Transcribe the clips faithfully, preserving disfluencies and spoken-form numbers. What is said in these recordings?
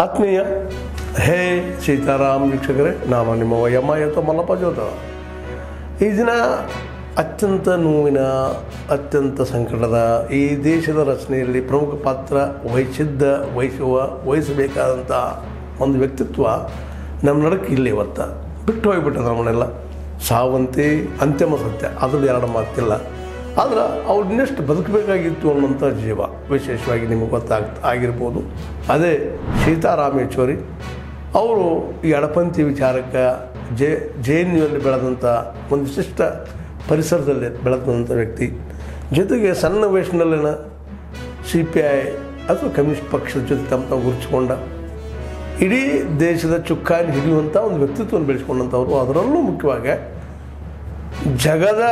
ಆತ್ಮೀಯ ಹೇ ಸೀತಾರಾಮ್ ವೀಕ್ಷಕರೇ, ನಾನು ನಿಮ್ಮ ವಯಮ್ಮ ಅಥವಾ ಮಲ್ಲಪ್ಪ ಜೋತ. ಈ ದಿನ ಅತ್ಯಂತ ನೋವಿನ, ಅತ್ಯಂತ ಸಂಕಟದ, ಈ ದೇಶದ ರಚನೆಯಲ್ಲಿ ಪ್ರಮುಖ ಪಾತ್ರ ವಹಿಸಿದ್ದ ವಹಿಸುವ ವಹಿಸಬೇಕಾದಂಥ ಒಂದು ವ್ಯಕ್ತಿತ್ವ ನಮ್ಮ ನಡಕ್ಕೆ ಇಲ್ಲಿ ಇವತ್ತು ಬಿಟ್ಟು ಹೋಗಿಬಿಟ್ಟದ. ನಮ್ಮನ್ನೆಲ್ಲ ಸಾವಂತೆ ಅಂತಿಮ ಸತ್ಯ, ಅದ್ರಲ್ಲಿ ಎರಡು ಮಾತಿಲ್ಲ. ಆದ್ರೆ ಅವ್ರು ಇನ್ನಷ್ಟು ಬದುಕಬೇಕಾಗಿತ್ತು ಅನ್ನೋಂಥ ಜೀವ ವಿಶೇಷವಾಗಿ ನಿಮಗೆ ಗೊತ್ತಾಗ್ತ ಆಗಿರ್ಬೋದು. ಅದೇ ಸೀತಾರಾಮ್ ಯೆಚೂರಿ ಅವರು ಈ ಎಡಪಂಥಿ ವಿಚಾರಕ್ಕೆ ಜೆ ಜೆ ಎನ್ ಯುಯಲ್ಲಿ ಬೆಳೆದಂಥ ಒಂದು ವಿಶಿಷ್ಟ ಪರಿಸರದಲ್ಲಿ ಬೆಳೆದಂಥ ವ್ಯಕ್ತಿ. ಜೊತೆಗೆ ಸಣ್ಣ ವಯಸ್ಸಿನಲ್ಲಿನ ಸಿ ಪಿ ಐ ಅಥವಾ ಕಮ್ಯುನಿಸ್ಟ್ ಪಕ್ಷದ ಜೊತೆ ತಮ್ಮ ಗುರುತಿಸಿಕೊಂಡ ಇಡೀ ದೇಶದ ಚುಕ್ಕಾಣಿ ಹಿಡಿಯುವಂಥ ಒಂದು ವ್ಯಕ್ತಿತ್ವವನ್ನು ಬೆಳೆಸ್ಕೊಂಡಂಥವ್ರು. ಅದರಲ್ಲೂ ಮುಖ್ಯವಾಗಿ ಜಗದ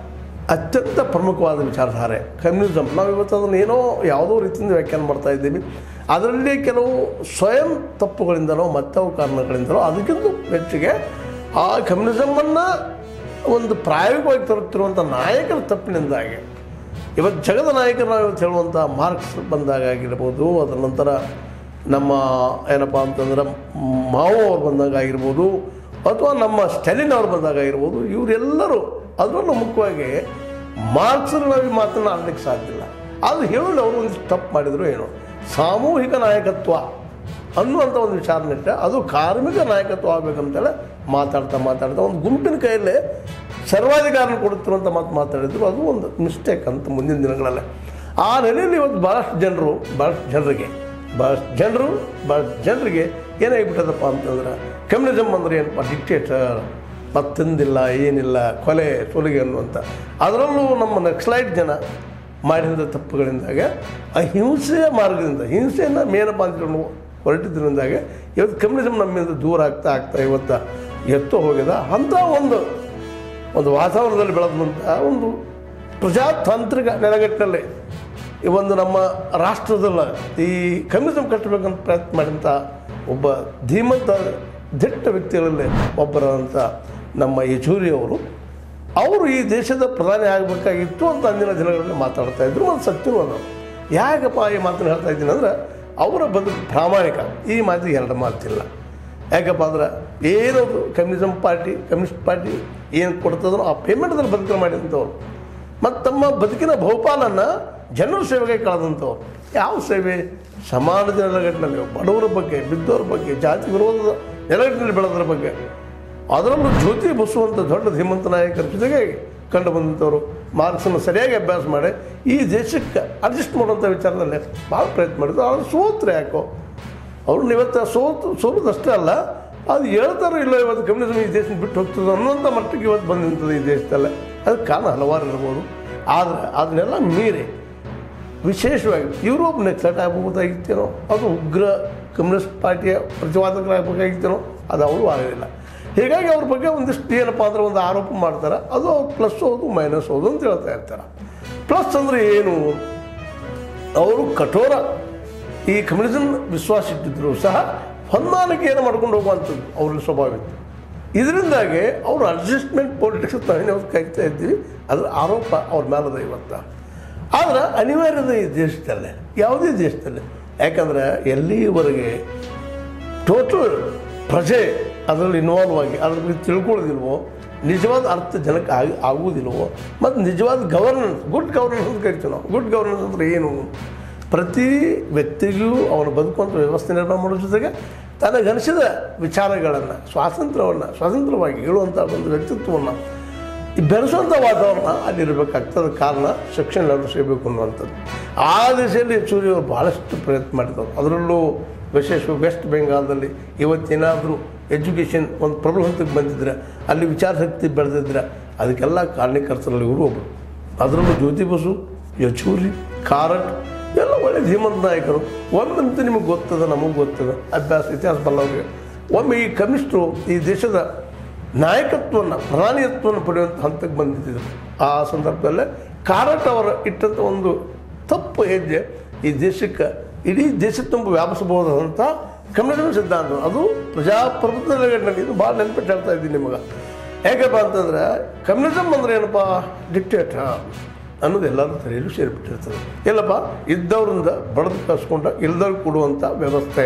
ಅತ್ಯಂತ ಪ್ರಮುಖವಾದ ವಿಚಾರಧಾರೆ ಕಮ್ಯುನಿಸಮ್. ನಾವು ಇವತ್ತು ಅದನ್ನು ಏನೋ ಯಾವುದೋ ರೀತಿಯಿಂದ ವ್ಯಾಖ್ಯಾನ ಮಾಡ್ತಾ ಇದ್ದೀವಿ. ಅದರಲ್ಲಿ ಕೆಲವು ಸ್ವಯಂ ತಪ್ಪುಗಳಿಂದಲೋ ಮತ್ತವು ಕಾರಣಗಳಿಂದಲೋ ಅದಕ್ಕಿಂತ ಹೆಚ್ಚಿಗೆ ಆ ಕಮ್ಯುನಿಸಮನ್ನು ಒಂದು ಪ್ರಾಯೋಗಿಕವಾಗಿ ತರುತ್ತಿರುವಂಥ ನಾಯಕರ ತಪ್ಪಿನಿಂದಾಗಿ ಇವತ್ತು ಜಗದ ನಾಯಕರು ನಾವು ಇವತ್ತು ಹೇಳುವಂಥ ಮಾರ್ಕ್ಸ್ ಬಂದಾಗಿರ್ಬೋದು, ಅದರ ನಂತರ ನಮ್ಮ ಏನಪ್ಪ ಅಂತಂದ್ರೆ ಮಾವೋ ಅವ್ರು ಬಂದಾಗಿರ್ಬೋದು, ಅಥವಾ ನಮ್ಮ ಸ್ಟಾಲಿನ್ ಅವ್ರು ಬಂದಾಗಿರ್ಬೋದು. ಇವರೆಲ್ಲರೂ ಅದರಲ್ಲೂ ಮುಖ್ಯವಾಗಿ ಮಾರ್ಕ್ಸನ್ನು ನಾವು ಈ ಮಾತನ್ನು ಆಡಲಿಕ್ಕೆ ಸಾಧ್ಯ ಇಲ್ಲ. ಅದು ಹೇಳಲು ಅವರು ಒಂದಿಷ್ಟು ತಪ್ಪು ಮಾಡಿದರು. ಏನು ಸಾಮೂಹಿಕ ನಾಯಕತ್ವ ಅನ್ನುವಂಥ ಒಂದು ವಿಚಾರನಿಟ್ಟೆ ಅದು ಕಾರ್ಮಿಕ ನಾಯಕತ್ವ ಆಗಬೇಕಂತೇಳಿ ಮಾತಾಡ್ತಾ ಮಾತಾಡ್ತಾ ಒಂದು ಗುಂಪಿನ ಕೈಯಲ್ಲೇ ಸರ್ವಾಧಿಕಾರನ ಕೊಡುತ್ತಿರುವಂಥ ಮಾತು ಮಾತಾಡಿದ್ರು. ಅದು ಒಂದು ಮಿಸ್ಟೇಕ್ ಅಂತ ಮುಂದಿನ ದಿನಗಳಲ್ಲಿ. ಆ ನೆಲೆಯಲ್ಲಿ ಇವತ್ತು ಭಾಳಷ್ಟು ಜನರು ಭಾಳಷ್ಟು ಜನರಿಗೆ ಭಾಳಷ್ಟು ಜನರು ಭಾಳಷ್ಟು ಜನರಿಗೆ ಏನಾಗಿಬಿಟ್ಟದಪ್ಪ ಅಂತಂದ್ರೆ ಕಮ್ಯುನಿಸಮ್ ಅಂದರೆ ಏನಪ್ಪ, ಡಿಕ್ಟೇಟರ್, ಮತ್ತೊಂದಿಲ್ಲ ಏನಿಲ್ಲ, ಕೊಲೆ ಸುಲಿಗೆ ಅನ್ನುವಂಥ. ಅದರಲ್ಲೂ ನಮ್ಮ ನಕ್ಸಲೈಟ್ ಜನ ಮಾಡಿದ ತಪ್ಪುಗಳಿಂದಾಗ ಅಹಿಂಸೆಯ ಮಾರ್ಗದಿಂದ ಹಿಂಸೆಯನ್ನು ಮೇನಪ್ಪ ಅಂತ ಹೊರಟಿದ್ದರಿಂದಾಗ ಇವತ್ತು ಕಮ್ಯುನಿಸಮ್ ನಮ್ಮಿಂದ ದೂರ ಆಗ್ತಾ ಆಗ್ತಾ ಇವತ್ತು ಎತ್ತೋ ಹೋಗಿದೆ. ಅಂಥ ಒಂದು ಒಂದು ವಾತಾವರಣದಲ್ಲಿ ಬೆಳೆದಂಥ ಒಂದು ಪ್ರಜಾತಾಂತ್ರಿಕ ನೆಲೆಗಟ್ಟಿನಲ್ಲಿ ಈ ಒಂದು ನಮ್ಮ ರಾಷ್ಟ್ರದಲ್ಲ ಈ ಕಮ್ಯುನಿಸಮ್ ಕಟ್ಟಬೇಕಂತ ಪ್ರಯತ್ನ ಮಾಡಿದಂಥ ಒಬ್ಬ ಧೀಮಂತ ದಿಟ್ಟ ವ್ಯಕ್ತಿಗಳಲ್ಲಿ ಒಬ್ಬರಂಥ ನಮ್ಮ ಯೆಚೂರಿ ಅವರು ಅವರು ಈ ದೇಶದ ಪ್ರಧಾನಿ ಆಗಬೇಕಾಗಿತ್ತು ಅಂತ ಅಂದಿನ ದಿನಗಳಲ್ಲಿ ಮಾತಾಡ್ತಾ ಇದ್ರು. ಒಂದು ಸತ್ಯವೂ ಅದು. ಯಾಕಪ್ಪ ಈ ಮಾತನ್ನು ಹೇಳ್ತಾ ಇದ್ದೀನಿ ಅಂದರೆ ಅವರ ಬದುಕು ಪ್ರಾಮಾಣಿಕ. ಈ ಮಾತಿಗೆ ಎರಡು ಮಾತಿಲ್ಲ. ಯಾಕಪ್ಪ ಅಂದ್ರೆ ಏನದು ಕಮ್ಯುನಿಸಮ್ ಪಾರ್ಟಿ ಕಮ್ಯುನಿಸ್ಟ್ ಪಾರ್ಟಿ ಏನು ಕೊಡ್ತದೋ ಆ ಪೇಮೆಂಟ್ದಲ್ಲಿ ಬದುಕು ಮಾಡಿದಂಥವ್ರು ಮತ್ತು ತಮ್ಮ ಬದುಕಿನ ಬಹುಪಾಲನ್ನು ಜನರ ಸೇವೆಗೆ ಕಳೆದಂಥವ್ರು. ಯಾವ ಸೇವೆ? ಸಮಾಜದ ನೆಲೆಗಟ್ಟಿನಲ್ಲಿ ಬಡವರ ಬಗ್ಗೆ, ಬಿದ್ದವರ ಬಗ್ಗೆ, ಜಾತಿ ವಿರೋಧದ ನೆಲೆಗಟ್ಟಿನಲ್ಲಿ ಬೆಳೆದರ ಬಗ್ಗೆ. ಅದರಲ್ಲೂ ಜ್ಯೋತಿ ಬಸುವಂಥ ದೊಡ್ಡ ಧೀಮಂತ ನಾಯಕರ ಜೊತೆಗೆ ಕಂಡು ಬಂದಂಥವ್ರು ಮಾರ್ಕ್ಸನ್ನು ಸರಿಯಾಗಿ ಅಭ್ಯಾಸ ಮಾಡಿ ಈ ದೇಶಕ್ಕೆ ಅಡ್ಜಸ್ಟ್ ಮಾಡುವಂಥ ವಿಚಾರದಲ್ಲಿ ಭಾಳ ಪ್ರಯತ್ನ ಮಾಡಿದ್ರು. ಅವ್ರು ಸೋತ್ರೆ ಯಾಕೋ ಅವ್ರನ್ನ ಇವತ್ತು ಸೋತು ಸೋಲೋದಷ್ಟೇ ಅಲ್ಲ, ಅದು ಹೇಳ್ತಾರೋ ಇಲ್ಲೋ ಇವತ್ತು ಕಮ್ಯುನಿಸಮ್ ಈ ದೇಶ ಬಿಟ್ಟು ಹೋಗ್ತದೆ ಅನ್ನುವಂಥ ಮಟ್ಟಿಗೆ ಇವತ್ತು ಬಂದು ನಿಂತದೆ ಈ ದೇಶದಲ್ಲೇ. ಅದಕ್ಕೆ ಕಾರಣ ಹಲವಾರು ಇರ್ಬೋದು. ಆದರೆ ಅದನ್ನೆಲ್ಲ ಮೀರಿ ವಿಶೇಷವಾಗಿ ಯುರೋಪ್ ನೆಕ್ಸಟ್ ಆಗಬಹುದಾಗಿತ್ತೇನೋ, ಅದು ಉಗ್ರ ಕಮ್ಯುನಿಸ್ಟ್ ಪಾರ್ಟಿಯ ಪ್ರತಿವಾದಕರಾಗಬೇಕಾಗಿತ್ತೇನೋ, ಅದು ಅವರು ಆಗಲಿಲ್ಲ. ಹೀಗಾಗಿ ಅವ್ರ ಬಗ್ಗೆ ಒಂದಿಷ್ಟು ಏನಪ್ಪ ಅಂದ್ರೆ ಒಂದು ಆರೋಪ ಮಾಡ್ತಾರೆ. ಅದು ಅವ್ರು ಪ್ಲಸ್ ಹೌದು ಮೈನಸ್ ಹೌದು ಅಂತ ಹೇಳ್ತಾ ಇರ್ತಾರೆ. ಪ್ಲಸ್ ಅಂದರೆ ಏನು? ಅವರು ಕಠೋರ ಈ ಕಮ್ಯುನಿಸಮ್ ವಿಶ್ವಾಸ ಇಟ್ಟಿದ್ರು ಸಹ ಹೊಂದಾಣಿಕೆ ಏನು ಮಾಡ್ಕೊಂಡು ಹೋಗುವಂಥದ್ದು ಅವ್ರ ಸ್ವಭಾವ ಇತ್ತು. ಇದರಿಂದಾಗಿ ಅವರು ಅಡ್ಜಸ್ಟ್ಮೆಂಟ್ ಪೊಲಿಟಿಕ್ಸ್ ನಾವೇನು ಅವ್ರು ಕಾಯ್ತಾ ಇದ್ದೀವಿ, ಅದರ ಆರೋಪ ಅವ್ರ ಮೇಲದ ಇವತ್ತು. ಆದರೆ ಅನಿವಾರ್ಯದ ಈ ದೇಶದಲ್ಲೇ, ಯಾವುದೇ ದೇಶದಲ್ಲೇ. ಯಾಕಂದರೆ ಎಲ್ಲಿವರೆಗೆ ಟೋಟಲ್ ಪ್ರಜೆ ಅದರಲ್ಲಿ ಇನ್ವಾಲ್ವ್ ಆಗಿ ಅದ್ರ ಬಗ್ಗೆ ತಿಳ್ಕೊಳ್ಳೋದಿಲ್ವೋ, ನಿಜವಾದ ಅರ್ಥ ಜನಕ್ಕೆ ಆಗಿ ಆಗುವುದಿಲ್ವೋ, ಮತ್ತು ನಿಜವಾದ ಗವರ್ನೆನ್ಸ್, ಗುಡ್ ಗವರ್ನೆನ್ಸ್ ಅಂತ ಕರಿತೀವಿ ನಾವು. ಗುಡ್ ಗವರ್ನೆನ್ಸ್ ಅಂದರೆ ಏನು? ಪ್ರತಿ ವ್ಯಕ್ತಿಗೂ ಅವನು ಬದುಕುವಂಥ ವ್ಯವಸ್ಥೆ ನಿರ್ಮಾಣ ಮಾಡೋ ಜೊತೆಗೆ ತನಗನಿಸಿದ ವಿಚಾರಗಳನ್ನು ಸ್ವಾತಂತ್ರ್ಯವನ್ನು ಸ್ವತಂತ್ರವಾಗಿ ಹೇಳುವಂಥ ಒಂದು ವ್ಯಕ್ತಿತ್ವವನ್ನು ಬೆಳೆಸುವಂಥ ವಾತಾವರಣ ಅಲ್ಲಿರಬೇಕಾಗ್ತದೆ. ಕಾರಣ ಶಿಕ್ಷಣ ಎಲ್ಲರೂ ಸಿಗಬೇಕು ಅನ್ನುವಂಥದ್ದು. ಆ ದಿಶೆಯಲ್ಲಿ ಯೆಚೂರಿ ಅವರು ಭಾಳಷ್ಟು ಪ್ರಯತ್ನ ಮಾಡಿದರು. ಅದರಲ್ಲೂ ವಿಶೇಷವಾಗಿ ವೆಸ್ಟ್ ಬೆಂಗಾಲ್ದಲ್ಲಿ ಇವತ್ತೇನಾದರೂ ಎಜುಕೇಷನ್ ಒಂದು ಪ್ರಬಲ ಹಂತಕ್ಕೆ ಬಂದಿದ್ರೆ, ಅಲ್ಲಿ ವಿಚಾರಶಕ್ತಿ ಬೆಳೆದಿದ್ರೆ ಅದಕ್ಕೆಲ್ಲ ಕಾರಣೀಕರ್ತರಲ್ಲಿ ಇವರು ಒಬ್ಬರು. ಅದರಲ್ಲೂ ಜ್ಯೋತಿ ಬಸು, ಯೆಚೂರಿ, ಕಾರಟ್ ಎಲ್ಲ ಒಳ್ಳೆ ಧೀಮಂತ ನಾಯಕರು. ಒಮ್ಮಂತೂ ನಿಮಗೆ ಗೊತ್ತದ, ನಮಗೆ ಗೊತ್ತದ, ಅಭ್ಯಾಸ ಇತಿಹಾಸ ಬಲ್ಲವ್ರಿಗೆ. ಒಮ್ಮೆ ಈ ಕಮ್ಯುನಿಸ್ಟರು ಈ ದೇಶದ ನಾಯಕತ್ವವನ್ನು ಪ್ರಧಾನಿಯತ್ವವನ್ನು ಪಡೆಯುವಂಥ ಹಂತಕ್ಕೆ ಬಂದಿದ್ದರು. ಆ ಸಂದರ್ಭದಲ್ಲೇ ಕಾರಟ್ ಅವರು ಇಟ್ಟಂಥ ಒಂದು ತಪ್ಪು ಹೆಜ್ಜೆ ಈ ದೇಶಕ್ಕೆ ಇಡೀ ದೇಶ ತುಂಬ ವ್ಯಾಪಿಸಬಹುದಂಥ ಕಮ್ಯುನಿಸಮ್ ಸಿದ್ಧಾಂತ. ಅದು ಪ್ರಜಾಪ್ರಭುತ್ವ ನೆಲೆಗಟ್ಟಿನಲ್ಲಿ. ಇದು ಭಾಳ ನೆನಪಿಟ್ಟು ಹೇಳ್ತಾ ಇದ್ದೀನಿ ನಿಮಗೆ. ಯಾಕಪ್ಪ ಅಂತಂದರೆ ಕಮ್ಯುನಿಸಮ್ ಅಂದರೆ ಏನಪ್ಪ, ಡಿಕ್ಟೇಟರ್ ಅನ್ನೋದು ಎಲ್ಲರೂ ತಲೆಯಲ್ಲೂ ಸೇರಿಬಿಟ್ಟಿರ್ತದೆ. ಇಲ್ಲಪ್ಪ ಇದ್ದವರಿಂದ ಬಡದು ಕಸ್ಕೊಂಡ ಇಲ್ದವ್ರಿಗೆ ಕೊಡುವಂಥ ವ್ಯವಸ್ಥೆ.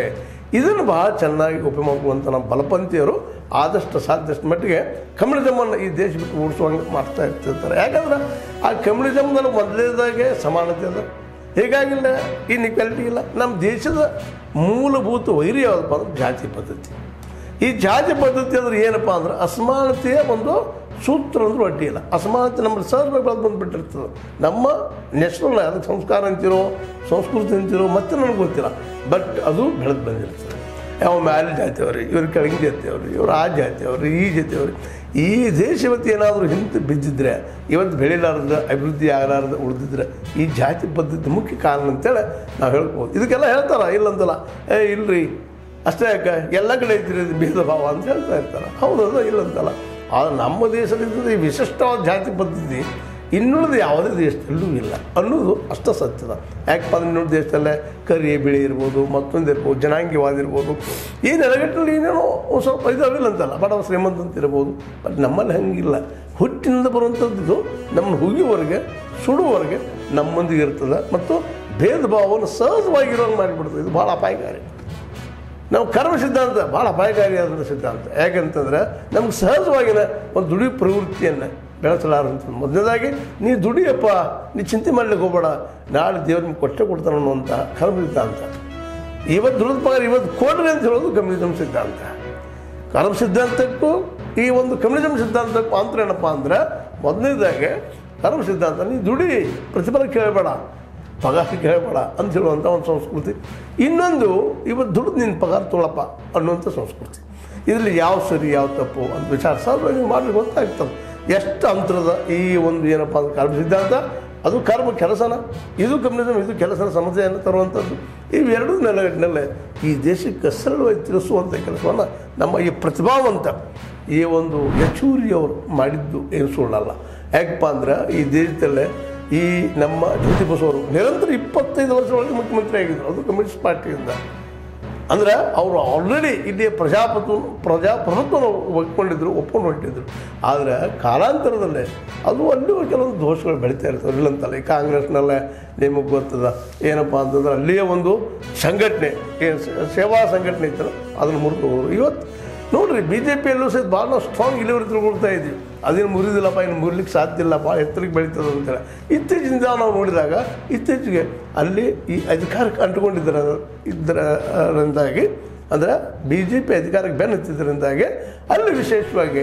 ಇದನ್ನು ಭಾಳ ಚೆನ್ನಾಗಿ ಉಪಯೋಗ ಮಾಡುವಂಥ ನಮ್ಮ ಬಲಪಂಥೀಯರು ಆದಷ್ಟು ಸಾಧ್ಯಷ್ಟು ಮಟ್ಟಿಗೆ ಕಮ್ಯುನಿಸಮನ್ನು ಈ ದೇಶ ಬಿಟ್ಟು ಓಡಿಸುವಂಗೆ ಮಾಡ್ತಾ ಇರ್ತಿರ್ತಾರೆ. ಯಾಕಂದ್ರೆ ಆ ಕಮ್ಯುನಿಸಮ್ನಲ್ಲಿ ಮೊದಲೇದಾಗೆ ಸಮಾನತೆ ಅದ, ಹೀಗಾಗಿಲ್ಲ ಇನ್ಇಕ್ವಾಲಿಟಿ ಇಲ್ಲ. ನಮ್ಮ ದೇಶದ ಮೂಲಭೂತ ವೈರಿ ಯಾವುದಪ್ಪ ಅಂದ್ರೆ ಜಾತಿ ಪದ್ಧತಿ. ಈ ಜಾತಿ ಪದ್ಧತಿ ಅಂದ್ರೆ ಏನಪ್ಪ ಅಂದ್ರೆ ಅಸಮಾನತೆಯ ಒಂದು ಸೂತ್ರ ಅಂದ್ರೆ ಅಡ್ಡಿ ಇಲ್ಲ. ಅಸಮಾನತೆ ನಮ್ಮಲ್ಲಿ ಸಹಜವಾಗಿ ಬೆಳೆದು ಬಂದುಬಿಟ್ಟಿರ್ತದೆ. ನಮ್ಮ ನ್ಯಾಷನಲ್ ಅದಕ್ಕೆ ಸಂಸ್ಕಾರ ಅಂತಿರೋ ಸಂಸ್ಕೃತಿ ಅಂತಿರೋ ಮತ್ತೆ ನನಗೆ ಗೊತ್ತಿಲ್ಲ, ಬಟ್ ಅದು ಬೆಳೆದು ಬಂದಿರ್ತದೆ. ಯಾವ ಮ್ಯಾಲೆ ಜಾತಿಯವ್ರಿ, ಇವ್ರು ಕೆಳಗಿನ ಜಾತಿಯವ್ರಿ, ಇವ್ರು ಆ ಜಾತಿಯವ್ರಿ, ಈ ಜಾತಿಯವ್ರಿ. ಈ ದೇಶ ಇವತ್ತು ಏನಾದರೂ ಹಿಂದೆ ಬಿದ್ದಿದ್ರೆ, ಇವತ್ತು ಬೆಳಿಲಾರ್ದ ಅಭಿವೃದ್ಧಿ ಆಗಲಾರ್ದ ಉಳಿದಿದ್ರೆ ಈ ಜಾತಿ ಪದ್ಧತಿ ಮುಖ್ಯ ಕಾರಣ ಅಂತೇಳಿ ನಾವು ಹೇಳ್ಬೋದು. ಇದಕ್ಕೆಲ್ಲ ಹೇಳ್ತಾರ ಇಲ್ಲಂತಲ್ಲ, ಏ ಇಲ್ರಿ ಅಷ್ಟೇ ಯಾಕೆ ಎಲ್ಲ ಕಡೆ ಐತಿರಿ ಭೇದ ಭಾವ ಅಂತ ಹೇಳ್ತಾ ಇರ್ತಾರೆ. ಹೌದು, ಅದು ಇಲ್ಲಂತಲ್ಲ. ಆದರೆ ನಮ್ಮ ದೇಶದಿಂದ ಈ ವಿಶಿಷ್ಟವಾದ ಜಾತಿ ಪದ್ಧತಿ ಇನ್ನುಳಿದ ಯಾವುದೇ ದೇಶದಲ್ಲೂ ಇಲ್ಲ ಅನ್ನೋದು ಅಷ್ಟ ಸತ್ಯದ. ಯಾಕಪ್ಪ ಅಂದ್ರೆ ಇನ್ನೊಂದು ದೇಶದಲ್ಲೇ ಕರಿ ಬಿಳಿ ಇರ್ಬೋದು, ಮತ್ತೊಂದು ಇರ್ಬೋದು, ಜನಾಂಗೀಯವಾದ ಇರ್ಬೋದು, ಈ ನೆಲಗಟ್ಟಲ್ಲಿ ಏನೇನೋ ಒಂದು ಸ್ವಲ್ಪ ಇದಾವಿಲ್ಲ ಅಂತಲ್ಲ, ಬಡವ ಶ್ರೀಮಂತ ಅಂತ ಇರ್ಬೋದು. ಬಟ್ ನಮ್ಮಲ್ಲಿ ಹಂಗಿಲ್ಲ. ಹುಟ್ಟಿನಿಂದ ಬರುವಂಥದ್ದು ನಮ್ಮ ಹುಗಿವರೆಗೆ ಸುಡುವವರೆಗೆ ನಮ್ಮೊಂದಿಗೆ ಇರ್ತದೆ ಮತ್ತು ಭೇದ ಭಾವವನ್ನು ಸಹಜವಾಗಿರೋಂಗೆ ಮಾಡಿಬಿಡ್ತದೆ. ಇದು ಭಾಳ ಅಪಾಯಕಾರಿ. ನಾವು ಕರ್ಮ ಸಿದ್ಧಾಂತ ಭಾಳ ಅಪಾಯಕಾರಿಯಾದಂಥ ಸಿದ್ಧಾಂತ. ಯಾಕಂತಂದ್ರೆ ನಮ್ಗೆ ಸಹಜವಾಗಿನ ಒಂದು ದುಡಿ ಪ್ರವೃತ್ತಿಯನ್ನು ಬೆಳೆಸಲಾರಂತ. ಮೊದಲನೇದಾಗಿ ನೀ ದುಡಿಯಪ್ಪ, ನೀ ಚಿಂತೆ ಮಾಡ್ಲಿಕ್ಕೆ ಹೋಗಬೇಡ, ನಾಳೆ ದೇವ್ರ ನಿಮ್ಗೆ ಕೊಟ್ಟೆ ಕೊಡ್ತಾನೆ ಅನ್ನುವಂಥ ಕರ್ಮ ಸಿದ್ಧಾಂತ. ಇವತ್ತು ದುಡಿದ ಪಗಾರ ಇವತ್ತು ಕೊಡ್ರಿ ಅಂತ ಹೇಳೋದು ಕಮ್ಯುನಿಸಮ್ ಸಿದ್ಧಾಂತ. ಕರ್ಮ ಸಿದ್ಧಾಂತಕ್ಕೂ ಈ ಒಂದು ಕಮ್ಯುನಿಸಮ್ ಸಿದ್ಧಾಂತಕ್ಕೂ ಅಂತರ ಏನಪ್ಪ ಅಂದ್ರೆ, ಮೊದಲನೇದಾಗೆ ಕರ್ಮ ಸಿದ್ಧಾಂತ ನೀ ದುಡಿ, ಪ್ರತಿಫಲ ಕೇಳಬೇಡ, ಪಗಾರ ಕೇಳಬೇಡ ಅಂತ ಹೇಳುವಂಥ ಒಂದು ಸಂಸ್ಕೃತಿ. ಇನ್ನೊಂದು ಇವತ್ತು ದುಡ್ದು ನಿನ್ನ ಪಗಾರ ತೊಗೊಳಪ್ಪ ಅನ್ನುವಂಥ ಸಂಸ್ಕೃತಿ. ಇದರಲ್ಲಿ ಯಾವ ಸರಿ ಯಾವ ತಪ್ಪು ಅಂತ ವಿಚಾರ ಸಹಜವಾಗಿ ಮಾಡಲಿಕ್ಕೆ ಗೊತ್ತಾಗ್ತದೆ. ಎಷ್ಟು ಅಂತರದ ಈ ಒಂದು ಏನಪ್ಪ ಅಂದ್ರೆ ಕರ್ಮ ಸಿದ್ಧಾಂತ, ಅದು ಕರ್ಮ ಕೆಲಸನ, ಇದು ಕಮ್ಯುನಿಸಮ್, ಇದು ಕೆಲಸದ ಸಮಸ್ಯೆಯನ್ನು ತರುವಂಥದ್ದು. ಇವೆರಡೂ ನೆಲೆಗಟ್ಟಿನಲ್ಲೇ ಈ ದೇಶಕ್ಕೆ ಸರಳವಾಗಿ ತಿಳಿಸುವಂಥ ಕೆಲಸವನ್ನು ನಮ್ಮ ಈ ಪ್ರತಿಭಾವಂತ ಈ ಒಂದು ಯಚೂರಿಯವರು ಮಾಡಿದ್ದು ಏನು ಸುಳ್ಳಲ್ಲ. ಯಾಕಪ್ಪ ಅಂದ್ರೆ ಈ ದೇಶದಲ್ಲೇ ಈ ನಮ್ಮ ಜ್ಯೋತಿ ಬಸವರು ನಿರಂತರ ಇಪ್ಪತ್ತೈದು ವರ್ಷದೊಳಗೆ ಮುಖ್ಯಮಂತ್ರಿ ಆಗಿದ್ದರು, ಅದು ಕಮ್ಯುನಿಸ್ಟ್ ಪಾರ್ಟಿಯಿಂದ. ಅಂದರೆ ಅವರು ಆಲ್ರೆಡಿ ಇಲ್ಲಿ ಪ್ರಜಾಪ್ರಭು ಪ್ರಜಾಪ್ರಭುತ್ವನ ಒಪ್ಕೊಂಡಿದ್ರು, ಒಪ್ಕೊಂಡು ಹೊಂಟಿದ್ರು. ಆದರೆ ಕಾಲಾಂತರದಲ್ಲೇ ಅದು ಅಲ್ಲೂ ಕೆಲವೊಂದು ದೋಷಗಳು ಬೆಳೀತಾ ಇರ್ತವೆ. ಇಲ್ಲಂತಲ್ಲ, ಈ ಕಾಂಗ್ರೆಸ್ನಲ್ಲೇ ನಿಮಗೆ ಗೊತ್ತದ ಏನಪ್ಪ ಅಂತಂದ್ರೆ ಅಲ್ಲಿಯೇ ಒಂದು ಸಂಘಟನೆ, ಏನು ಸೇವಾ ಸಂಘಟನೆ ಇತ್ತಲ್ಲ, ಅದನ್ನು ಮುರಿದು ಹೋದರು. ಇವತ್ತು ನೋಡಿರಿ ಬಿ ಜೆ ಪಿಯಲ್ಲೂ ಸಹಿತ ಭಾಳ ಸ್ಟ್ರಾಂಗ್ ಇಳುವರಿ ತಿಳ್ಕೊಳ್ತಾ ಇದ್ವಿ. ಅದೇನು ಮುರಿದಿಲ್ಲಪ್ಪ, ಇನ್ನು ಮುರಿಲಿಕ್ಕೆ ಸಾಧ್ಯ ಇಲ್ಲ, ಭಾಳ ಎತ್ತರಕ್ಕೆ ಬೆಳೀತದೆ ಅಂತೇಳಿ. ಇತ್ತೀಚಿನ ನಾವು ನೋಡಿದಾಗ ಇತ್ತೀಚೆಗೆ ಅಲ್ಲಿ ಈ ಅಧಿಕಾರಕ್ಕೆ ಅಂಟುಕೊಂಡಿದ್ದರ ಇದರಿಂದಾಗಿ, ಅಂದರೆ ಬಿ ಜೆ ಪಿ ಅಧಿಕಾರಕ್ಕೆ ಬೆನ್ನತ್ತಿದ್ದರಿಂದಾಗಿ ಅಲ್ಲಿ ವಿಶೇಷವಾಗಿ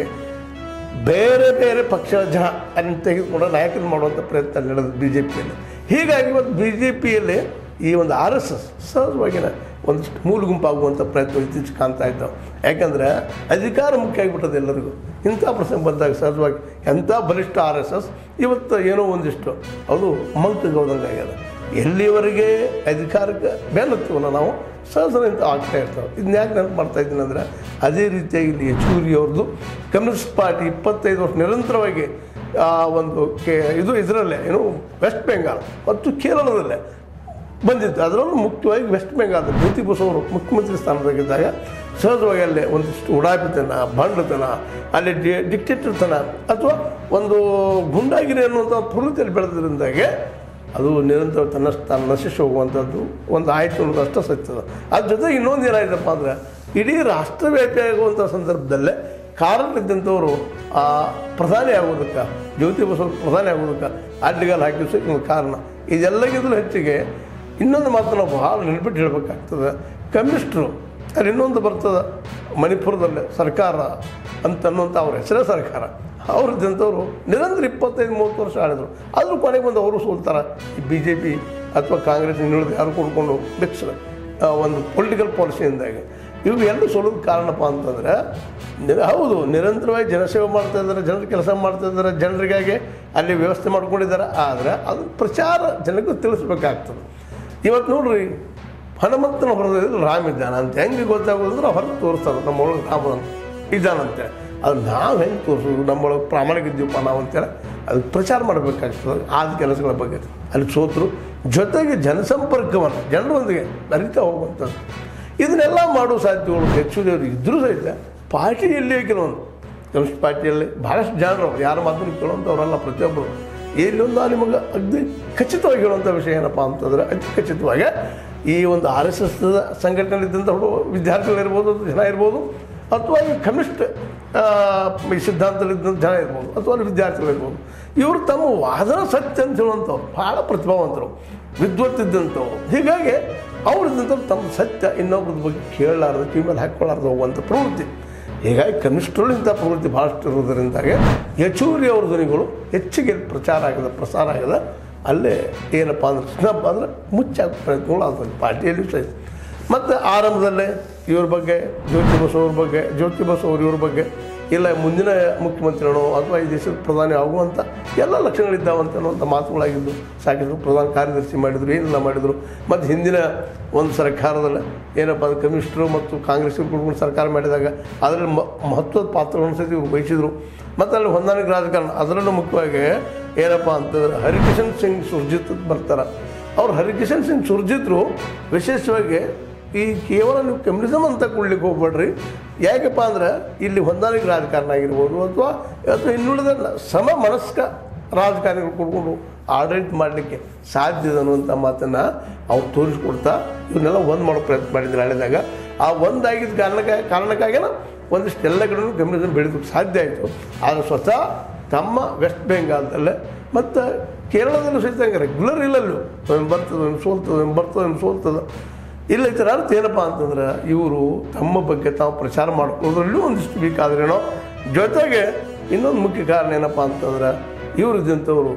ಬೇರೆ ಬೇರೆ ಪಕ್ಷದ ಜನ ಅದನ್ನು ತೆಗೆದುಕೊಂಡು ನಾಯಕರು ಮಾಡುವಂಥ ಪ್ರಯತ್ನ ನಡೆದು ಬಿ ಜೆ ಪಿಯಲ್ಲಿ. ಹೀಗಾಗಿ ಇವತ್ತು ಬಿ ಜೆ ಪಿಯಲ್ಲಿ ಈ ಒಂದು ಆರ್ ಎಸ್ ಎಸ್ ಸಹಜವಾಗಿನ ಒಂದಿಷ್ಟು ಮೂಲ ಗುಂಪಾಗುವಂಥ ಪ್ರಯತ್ನ ಇತ್ತೀಚೆಗೆ ಕಾಣ್ತಾ ಇದ್ದಾವೆ. ಯಾಕಂದರೆ ಅಧಿಕಾರ ಮುಖ್ಯ ಆಗಿಬಿಟ್ಟದೆ ಎಲ್ಲರಿಗೂ. ಇಂಥ ಪ್ರಸಂಗ ಬಂದಾಗ ಸಹಜವಾಗಿ ಎಂಥ ಬಲಿಷ್ಠ ಆರ್ ಎಸ್ ಎಸ್ ಇವತ್ತು ಏನೋ ಒಂದಿಷ್ಟು ಅದು ಮಂಕಗೌದಂಗೆ ಆಗ್ಯದ. ಎಲ್ಲಿವರೆಗೆ ಅಧಿಕಾರಕ್ಕೆ ಬೆನ್ನತ್ತೀವಲ್ಲ ನಾವು ಸಹಜ ಆಗ್ತಾ ಇರ್ತವೆ. ಇದನ್ನ ಯಾಕೆ ನೆನಪು ಮಾಡ್ತಾ ಇದ್ದೀನಿ ಅಂದರೆ, ಅದೇ ರೀತಿಯಾಗಿ ಇಲ್ಲಿ ಯಚೂರಿಯವ್ರದ್ದು ಕಮ್ಯುನಿಸ್ಟ್ ಪಾರ್ಟಿ ಇಪ್ಪತ್ತೈದು ವರ್ಷ ನಿರಂತರವಾಗಿ ಒಂದು ಕೆ ಇದು ಇದರಲ್ಲೇ ಏನು ವೆಸ್ಟ್ ಬೆಂಗಾಲ್ ಮತ್ತು ಕೇರಳದಲ್ಲೇ ಬಂದಿತ್ತು. ಅದರಲ್ಲೂ ಮುಖ್ಯವಾಗಿ ವೆಸ್ಟ್ ಬೆಂಗಾಲ್ ಜ್ಯೋತಿ ಬಸವರು ಮುಖ್ಯಮಂತ್ರಿ ಸ್ಥಾನದಾಗಿದ್ದಾಗ ಸಹಜವಾಗಿ ಅಲ್ಲೇ ಒಂದಿಷ್ಟು ಉಡಾಪಿತನ, ಬಂಡತನ, ಅಲ್ಲಿ ಡಿ ಡಿಕ್ಟೇಟರ್ತನ ಅಥವಾ ಒಂದು ಗುಂಡಾಗಿರಿ ಅನ್ನುವಂಥ ಪ್ರವೃತ್ತಿಯಲ್ಲಿ ಬೆಳೆದ್ರಿಂದಾಗೆ ಅದು ನಿರಂತರ ತನ್ನ ತಾನು ನಶಿಸಿ ಹೋಗುವಂಥದ್ದು ಒಂದು ಆಯಿತು ಅನ್ನೋದು ಅಷ್ಟೇ ಸತ್ಯದ. ಅದ್ರ ಜೊತೆಗೆ ಇನ್ನೊಂದು ಏನಾಯ್ತಪ್ಪ ಅಂದರೆ, ಇಡೀ ರಾಷ್ಟ್ರವ್ಯಾಪಿ ಆಗುವಂಥ ಸಂದರ್ಭದಲ್ಲೇ ಕಾರಣಗಳಿದ್ದಂಥವರು ಆ ಪ್ರಧಾನಿ ಆಗೋದಕ್ಕೆ, ಜ್ಯೋತಿ ಬಸವರು ಪ್ರಧಾನಿ ಆಗೋದಕ್ಕೆ ಅಡ್ಡಿಗಾಲ ಹಾಕಿ ಒಂದು ಕಾರಣ. ಇದೆಲ್ಲಗಿಂತಲೂ ಹೆಚ್ಚಿಗೆ ಇನ್ನೊಂದು ಮಾತು ನಾವು ಭಾಳ ನೆನಪಿಟ್ಟು ಹೇಳಬೇಕಾಗ್ತದೆ. ಕಮ್ಯುನಿಸ್ಟ್ರು ಅಲ್ಲಿ ಇನ್ನೊಂದು ಬರ್ತದೆ, ಮಣಿಪುರದಲ್ಲೇ ಸರ್ಕಾರ ಅಂತನ್ನುವಂಥ ಅವ್ರ ಹೆಸರೇ ಸರ್ಕಾರ, ಅವ್ರದ್ದಂಥವ್ರು ನಿರಂತರ ಇಪ್ಪತ್ತೈದು ಮೂವತ್ತು ವರ್ಷ ಆಳಿದ್ರು. ಆದರೂ ಕೊನೆಗೆ ಬಂದು ಅವರು ಸೋಲ್ತಾರೆ. ಈ ಬಿ ಜೆ ಪಿ ಅಥವಾ ಕಾಂಗ್ರೆಸ್ ಇನ್ನುಳಿದು ಯಾರು ಕೊಡ್ಕೊಂಡು ಮಿಕ್ಸ್ ಒಂದು ಪೊಲಿಟಿಕಲ್ ಪಾಲಿಸಿಯಿಂದಾಗಿ ಇವು ಎರಡು ಸೋಲೋದು ಕಾರಣಪ್ಪ ಅಂತಂದರೆ, ಹೌದು ನಿರಂತರವಾಗಿ ಜನಸೇವೆ ಮಾಡ್ತಾ ಇದ್ದಾರೆ, ಜನರ ಕೆಲಸ ಮಾಡ್ತಾ ಇದ್ದಾರೆ, ಜನರಿಗಾಗಿ ಅಲ್ಲಿ ವ್ಯವಸ್ಥೆ ಮಾಡ್ಕೊಂಡಿದ್ದಾರೆ. ಆದರೆ ಅದು ಪ್ರಚಾರ ಜನಕ್ಕೆ ತಿಳಿಸ್ಬೇಕಾಗ್ತದೆ. ಇವತ್ತು ನೋಡ್ರಿ, ಹನುಮಂತನ ಹೊರದಲ್ಲಿ ರಾಮ ಇದ್ದಾನ ಅಂತ ಹೆಂಗೆ ಗೊತ್ತಾಗೋದಂದ್ರೆ ಹೊರಗೆ ತೋರಿಸ್ತಾರೆ ನಮ್ಮೊಳಗೆ ರಾಮ ಇದ್ದಾನಂತೆ. ಅದು ನಾವು ಹೆಂಗೆ ತೋರಿಸೋದು, ನಮ್ಮೊಳಗೆ ಪ್ರಾಮಾಣಿಕ ಇದ್ದೀವಪ್ಪ ನಾವು ಅಂತೇಳಿ ಅದಕ್ಕೆ ಪ್ರಚಾರ ಮಾಡಬೇಕಾಗ್ತದೆ. ಆದ ಕೆಲಸಗಳ ಬಗ್ಗೆ ಅಲ್ಲಿ ಸೋತರು. ಜೊತೆಗೆ ಜನಸಂಪರ್ಕವನ್ನು ಜನರೊಂದಿಗೆ ಅರಿತಾ ಹೋಗುವಂಥದ್ದು, ಇದನ್ನೆಲ್ಲ ಮಾಡುವ ಸಾಧ್ಯಗಳು ಹೆಚ್ಚುದೇವ್ರಿಗೆ ಇದ್ದರೂ ಸಹಿತ ಪಾರ್ಟಿಯಲ್ಲಿ ಕೆಲವೊಂದು ಕಮ್ಯುನಿಸ್ಟ್ ಪಾರ್ಟಿಯಲ್ಲಿ ಭಾಳಷ್ಟು ಜನರು ಯಾರು ಮಾತನ್ನು ಕೇಳುವಂಥವ್ರಲ್ಲ. ಪ್ರತಿಯೊಬ್ಬರು ಇಲ್ಲೊಂದು ನಿಮಗೆ ಅಗ್ದಿ ಖಚಿತವಾಗಿ ಹೇಳುವಂಥ ವಿಷಯ ಏನಪ್ಪ ಅಂತಂದರೆ, ಅತಿ ಖಚಿತವಾಗಿ ಈ ಒಂದು ಆರ್ ಎಸ್ ಎಸ್ ಸಂಘಟನೆಯಲ್ಲಿದ್ದಂಥ ವಿದ್ಯಾರ್ಥಿಗಳಿರ್ಬೋದು, ಜನ ಇರ್ಬೋದು, ಅಥವಾ ಈ ಕಮ್ಯುನಿಸ್ಟ್ ಈ ಸಿದ್ಧಾಂತದಲ್ಲಿದ್ದಂಥ ಜನ ಇರ್ಬೋದು, ಅಥವಾ ಅಲ್ಲಿ ವಿದ್ಯಾರ್ಥಿಗಳಿರ್ಬೋದು. ಇವರು ತಮ್ಮ ವಾದನ ಸತ್ಯ ಅಂತ ಹೇಳುವಂಥವ್ರು ಭಾಳ ಪ್ರತಿಭಾವಂತರು, ವಿದ್ವತ್ತಿದ್ದಂಥವ್ರು. ಹೀಗಾಗಿ ಅವರಿದ್ದಂಥವ್ರು ತಮ್ಮ ಸತ್ಯ ಇನ್ನೊಬ್ಬರ ಬಗ್ಗೆ ಕೇಳಲಾರ್ದು, ಕಿವಿ ಮೇಲೆ ಹಾಕ್ಕೊಳ್ಳಾರ್ದು ಹೋಗುವಂಥ ಪ್ರವೃತ್ತಿ. ಹೀಗಾಗಿ ಕನಿಷ್ಠರು ಇಂಥ ಪ್ರವೃತ್ತಿ ಭಾಳಷ್ಟು ಇರೋದರಿಂದಾಗೆ ಯಚೂರಿ ಅವ್ರ ಧ್ವನಿಗಳು ಹೆಚ್ಚಿಗೆ ಪ್ರಚಾರ ಆಗಿದೆ, ಪ್ರಸಾರ ಆಗಿದೆ. ಅಲ್ಲೇ ಏನಪ್ಪ ಅಂದ್ರೆ ಕೃಷ್ಣಪ್ಪ ಅಂದ್ರೆ ಮುಚ್ಚಾಕ ಪ್ರಯತ್ನಗಳು ಆಗ್ತದೆ ಪಾರ್ಟಿಯಲ್ಲಿ ಸಹಿತ. ಮತ್ತು ಆರಂಭದಲ್ಲೇ ಇವ್ರ ಬಗ್ಗೆ ಜ್ಯೋತಿ ಬಸು ಅವ್ರ ಬಗ್ಗೆ ಜ್ಯೋತಿ ಬಸು ಅವ್ರ ಇವ್ರ ಬಗ್ಗೆ ಇಲ್ಲ ಮುಂದಿನ ಮುಖ್ಯಮಂತ್ರಿಗಳು ಅಥವಾ ಈ ದೇಶದ ಪ್ರಧಾನಿ ಆಗುವಂಥ ಎಲ್ಲ ಲಕ್ಷಣಗಳಿದ್ದಾವಂತ ಅನ್ನುವಂಥ ಮಾತುಗಳಾಗಿದ್ದು ಸಾಕಿದ್ರು. ಪ್ರಧಾನ ಕಾರ್ಯದರ್ಶಿ ಮಾಡಿದರು, ಏನೆಲ್ಲ ಮಾಡಿದರು. ಮತ್ತು ಹಿಂದಿನ ಒಂದು ಸರ್ಕಾರದಲ್ಲಿ ಏನಪ್ಪ ಅದು ಕಮ್ಯುನಿಸ್ಟರು ಮತ್ತು ಕಾಂಗ್ರೆಸ್ ಕುಡ್ಕೊಂಡು ಸರ್ಕಾರ ಮಾಡಿದಾಗ ಅದರಲ್ಲಿ ಮಹತ್ವದ ಪಾತ್ರಗಳನ್ನು ಸಹಿತ ಇವರು ವಹಿಸಿದರು. ಮತ್ತು ಅಲ್ಲಿ ಹೊಂದಾಣಿಕೆ ರಾಜಕಾರಣ ಅದರಲ್ಲೂ ಮುಖ್ಯವಾಗಿ ಏನಪ್ಪ ಅಂತಂದ್ರೆ ಹರಿಕಿಶನ್ ಸಿಂಗ್ ಸುರ್ಜಿತ್ ಬರ್ತಾರೆ. ಅವ್ರು ಹರಿಕಿಶನ್ ಸಿಂಗ್ ಸುರ್ಜಿತ್ರು ವಿಶೇಷವಾಗಿ ಈ ಕೇವಲ ನೀವು ಕಮ್ಯುನಿಸಮ್ ಅಂತ ಕೊಡ್ಲಿಕ್ಕೆ ಹೋಗ್ಬೇಡ್ರಿ, ಯಾಕಪ್ಪ ಅಂದ್ರೆ ಇಲ್ಲಿ ಹೊಂದಾಣಿಕೆ ರಾಜಕಾರಣ ಆಗಿರ್ಬೋದು ಅಥವಾ ಅಥವಾ ಇನ್ನುಳಿದ ಸಮ ಮನಸ್ಕ ರಾಜಕಾರಣಿಗಳು ಕೊಡ್ಕೊಂಡು ಆಡಳಿತ ಮಾಡಲಿಕ್ಕೆ ಸಾಧ್ಯ ಇದೆ ಅನ್ನುವಂಥ ಮಾತನ್ನು ಅವ್ರು ತೋರಿಸ್ಕೊಡ್ತಾ ಇವನ್ನೆಲ್ಲ ಒಂದು ಮಾಡೋ ಪ್ರಯತ್ನ ಮಾಡಿದ್ರು. ಹಳೆದಾಗ ಆ ಒಂದಾಗಿದ್ದ ಕಾರಣಕ್ಕೆ ಕಾರಣಕ್ಕಾಗಿನ ಒಂದಿಷ್ಟು ಎಲ್ಲ ಕಡೆಯೂ ಕಮ್ಯುನಿಸಮ್ ಬೆಳೆದಕ್ಕೆ ಸಾಧ್ಯ ಆಯಿತು. ಆದರೆ ಸ್ವತಃ ತಮ್ಮ ವೆಸ್ಟ್ ಬೆಂಗಾಲ್ದಲ್ಲೇ ಮತ್ತು ಕೇರಳದಲ್ಲೂ ಸಹಿತ ಹಂಗೆ ರೆಗ್ಯುಲರ್ ಇಲ್ಲಲ್ಲೂ ಒಮ್ಮೆ ಬರ್ತದೆ, ಒಮ್ಮೆ ಸೋಲ್ತದೆ, ಒಮ್ಮೆ ಬರ್ತದೆ, ಒಮ್ಮೆ ಸೋಲ್ತದೆ. ಇಲ್ಲ ಈ ಥರ ಅರ್ಥ ಏನಪ್ಪ ಅಂತಂದ್ರೆ ಇವರು ತಮ್ಮ ಬಗ್ಗೆ ತಾವು ಪ್ರಚಾರ ಮಾಡ್ಕೊಳ್ಳೋದ್ರಲ್ಲೂ ಒಂದಿಷ್ಟು ಬೇಕಾದ್ರೇನೋ. ಜೊತೆಗೆ ಇನ್ನೊಂದು ಮುಖ್ಯ ಕಾರಣ ಏನಪ್ಪ ಅಂತಂದ್ರೆ ಇವರು ಇದ್ದಂಥವ್ರು